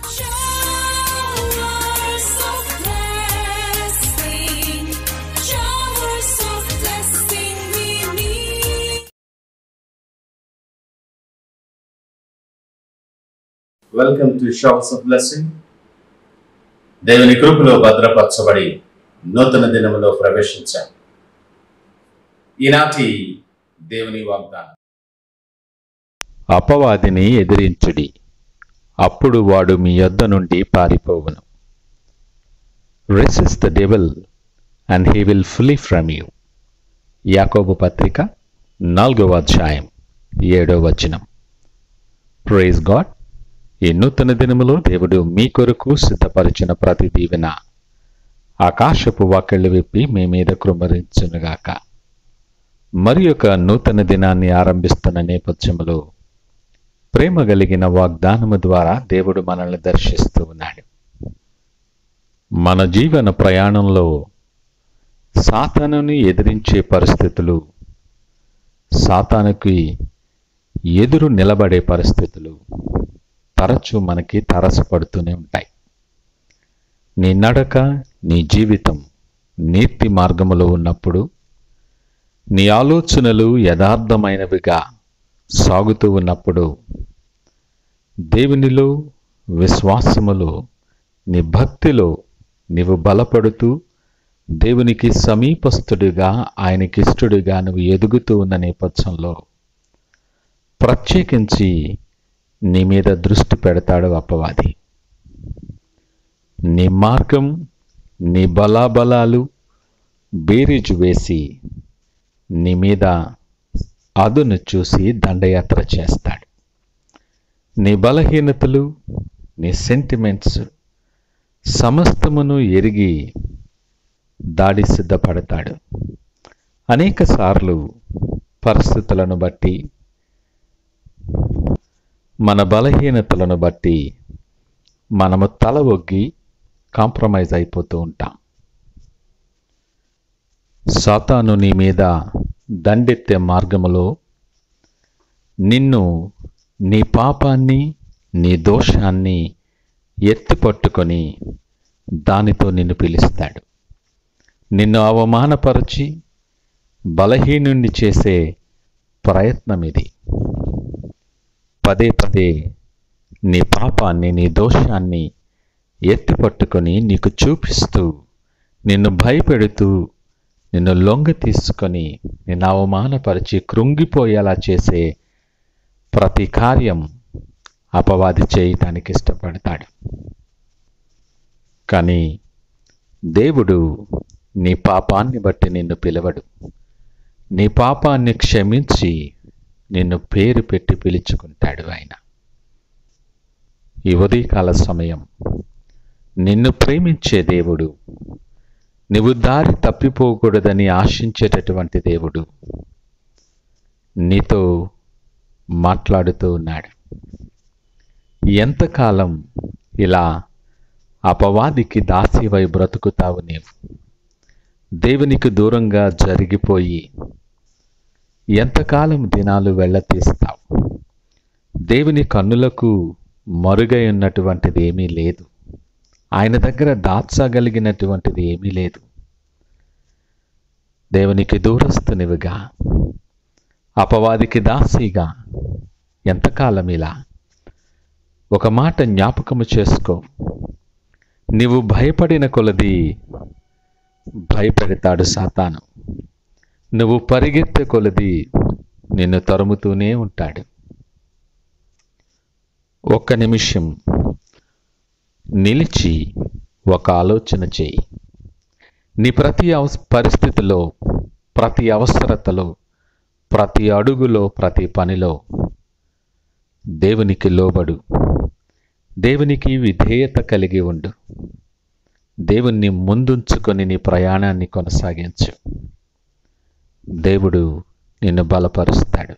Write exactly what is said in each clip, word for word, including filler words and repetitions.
Showers of blessing, showers of blessing we need. Welcome to showers of blessing. దేవుని కృపలో భద్రపరచబడి నూతన దినములో ప్రవేశించాం. ఈనాటి దేవుని వాగ్దానం, అపవాదిని ఎదిరించుడి, అప్పుడు వాడు మీ యొద్ద నుండి పారిపోవును. Resist the devil and he will flee from you. యాకోబు పత్రిక నాలుగవ అధ్యాయం ఏడవ వచనం. Praise God. ఈ నూతన దినములో దేవుడు మీ కొరకు సిద్ధపరిచిన ప్రతి దీవెన ఆకాశపు వాకిళ్లు విప్పి మీ మీద కృమ్మరించునుగాక. మరి ఒక నూతన దినాన్ని ఆరంభిస్తున్న నేపథ్యములో ప్రేమ కలిగిన వాగ్దానము ద్వారా దేవుడు మనల్ని దర్శిస్తూ ఉన్నాడు. మన జీవన ప్రయాణంలో సాతానుని ఎదిరించే పరిస్థితులు, సాతానుకి ఎదురు నిలబడే పరిస్థితులు తరచూ మనకి తారసపడుతూనే ఉంటాయి. నీ నడక, నీ జీవితం నీతి మార్గములో ఉన్నప్పుడు, నీ ఆలోచనలు యథార్థమైనవిగా సాగుతూ ఉన్నప్పుడు, దేవునిలో విశ్వాసములో నీ భక్తిలో నీవు బలపడుతూ దేవునికి సమీపస్తుడిగా, ఆయనకి ఇష్టడిగా నువ్వు ఎదుగుతూ ఉన్న నేపథ్యంలో ప్రత్యేకించి నీ మీద దృష్టి పెడతాడు అపవాది. నీ మార్గం, నీ బలాబలాలు బేరీజు వేసి నీ మీద అదును చూసి దండయాత్ర చేస్తాడు. నీ బలహీనతలు, నీ సెంటిమెంట్స్ సమస్తమును ఎరిగి దాడి సిద్ధపడతాడు. అనేక సార్లు పరిస్థితులను బట్టి, మన బలహీనతలను బట్టి మనము తల ఒగ్గి కాంప్రమైజ్ అయిపోతూ ఉంటాం. సాతాను నీ మీద దండెత్తే మార్గములో నిన్ను, నీ పాపాన్ని, నీ దోషాన్ని ఎత్తి పట్టుకొని దానితో నిన్ను పిలుస్తాడు. నిన్ను అవమానపరచి బలహీనుణ్ణి చేసే ప్రయత్నం ఇది. పదే పదే నీ పాపాన్ని, నీ దోషాన్ని ఎత్తి పట్టుకొని నీకు చూపిస్తూ, నిన్ను భయపెడుతూ, నిన్ను లొంగ తీసుకొని నిన్ను అవమానపరిచి కృంగిపోయేలా చేసే ప్రతి కార్యం అపవాది చేయటానికి ఇష్టపడతాడు. కానీ దేవుడు నీ పాపాన్ని బట్టి నిన్ను పిలవడు. నీ పాపాన్ని క్షమించి నిన్ను పేరు పెట్టి పిలుచుకుంటాడు ఆయన. ఈ ఉదయకాల సమయం నిన్ను ప్రేమించే దేవుడు, నువ్వు దారి తప్పిపోకూడదని ఆశించేటటువంటి దేవుడు నీతో మాట్లాడుతూ ఉన్నాడు. ఎంతకాలం ఇలా అపవాదికి దాసివై బ్రతుకుతావు నీవు? దేవునికి దూరంగా జరిగిపోయి ఎంతకాలం దినాలు వెళ్ళతీస్తావు? దేవుని కన్నులకు మరుగై ఉన్నటువంటిది ఏమీ లేదు. ఆయన దగ్గర దాచగలిగినటువంటిది ఏమీ లేదు. దేవునికి దూరస్తునివిగా, అపవాదికి దాసిగా ఎంతకాలం ఇలా? ఒక మాట జ్ఞాపకము చేసుకో. నీవు భయపడిన కొలది భయపెడతాడు సాతాను. నువ్వు పరిగెత్తే కొలది నిన్ను తరుముతూనే ఉంటాడు. ఒక్క నిమిషం నిలిచి ఒక ఆలోచన చేయి. నీ ప్రతి అవస పరిస్థితిలో, ప్రతి అవసరతలో, ప్రతి అడుగులో, ప్రతి పనిలో దేవునికి లోబడు. దేవునికి విధేయత కలిగి ఉండు. దేవుణ్ణి ముందుంచుకొని నీ ప్రయాణాన్ని కొనసాగించు. దేవుడు నిన్ను బలపరుస్తాడు.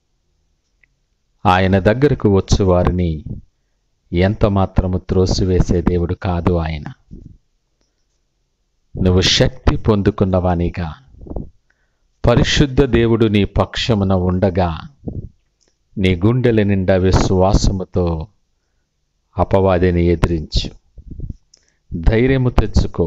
ఆయన దగ్గరకు వచ్చు వారిని ఎంత మాత్రము త్రోసివేసే దేవుడు కాదు ఆయన. నువ్వు శక్తి పొందుకున్నవానిగా, పరిశుద్ధ దేవుడు నీ పక్షమున ఉండగా నీ గుండెల నిండా విశ్వాసముతో అపవాదిని ఎదిరించు. ధైర్యము తెచ్చుకో.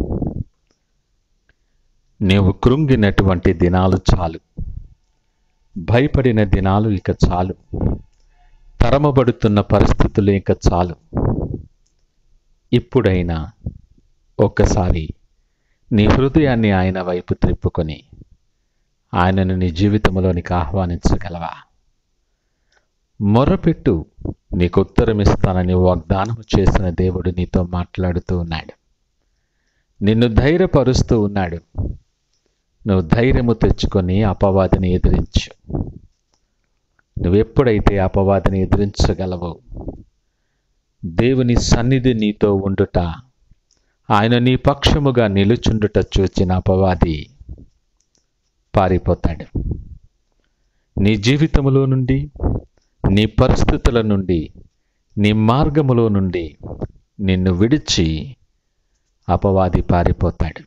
నీవు కృంగినటువంటి దినాలు చాలు. భయపడిన దినాలు ఇక చాలు. తరమబడుతున్న పరిస్థితులు ఇక చాలు. ఇప్పుడైనా ఒక్కసారి నీ హృదయాన్ని ఆయన వైపు త్రిప్పుకొని ఆయనను నీ జీవితంలోనికి ఆహ్వానించగలవా? మొరపెట్టు, నీకు ఉత్తరమిస్తానని వాగ్దానము చేసిన దేవుడు నీతో మాట్లాడుతూ ఉన్నాడు. నిన్ను ధైర్యపరుస్తూ ఉన్నాడు. నువ్వు ధైర్యము తెచ్చుకొని అపవాదిని ఎదిరించు. నువ్వెప్పుడైతే అపవాదిని ఎదిరించగలవో, దేవుని సన్నిధి నీతో ఉండుట, ఆయన నీ పక్షముగా నిలుచుండుట చూచిన అపవాది పారిపోతాడు. నీ జీవితములో నుండి, నీ పరిస్థితుల నుండి, నీ మార్గములో నుండి నిన్ను విడిచి అపవాది పారిపోతాడు.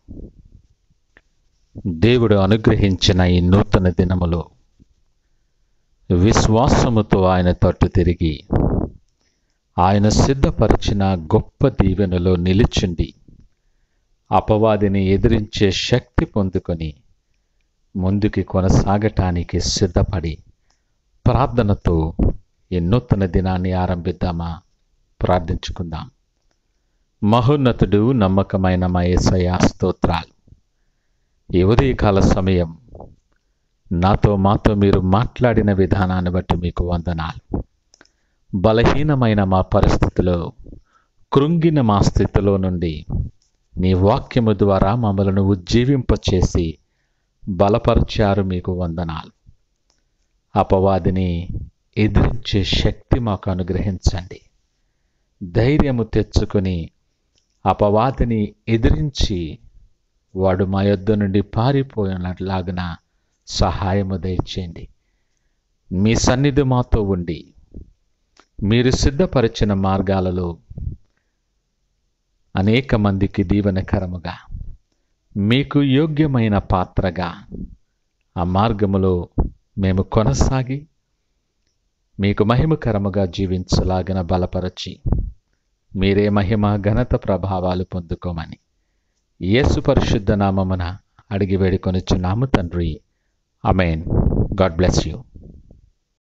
దేవుడు అనుగ్రహించిన ఈ నూతన దినములో విశ్వాసముతో ఆయన తట్టు తిరిగి ఆయన సిద్ధపరిచిన గొప్ప దీవెనలో నిలిచుండి అపవాదిని ఎదిరించే శక్తి పొందుకొని ముందుకి కొనసాగటానికి సిద్ధపడి ప్రార్థనతో ఈ నూతన దినాన్ని ఆరంభిద్దామా? ప్రార్థించుకుందాం. మహోన్నతుడు, నమ్మకమైన మా యేసయ్యా, స్తోత్రాలు. ఈ ఉదయకాల సమయం నాతో మాతో మీరు మాట్లాడిన విధానాన్ని బట్టి మీకు వందనాలు. బలహీనమైన మా పరిస్థితిలో, కృంగిన మా స్థితిలో నుండి నీ వాక్యము ద్వారా మమ్మలను ఉజ్జీవింపచేసి బలపరిచారు. మీకు వందనాలు. అపవాదిని ఎదిరించే శక్తి మాకు అనుగ్రహించండి. ధైర్యము తెచ్చుకొని అపవాదిని ఎదిరించి వాడు మా యొద్ద నుండి పారిపోయినట్లాగున సహాయము దయచేయండి. మీ సన్నిధి మాతో ఉండి మీరు సిద్ధపరిచిన మార్గాలలో అనేక మందికి దీవెనకరముగా, మీకు యోగ్యమైన పాత్రగా ఆ మార్గములో మేము కొనసాగి మీకు మహిమకరముగా జీవించలాగిన బలపరచి మీరే మహిమ, ఘనత, ప్రభావాలు పొందుకోమని యేసు పరిశుద్ధ నామమున అడిగి వేడుకొనుచున్నాము తండ్రి. ఆమేన్. God bless you.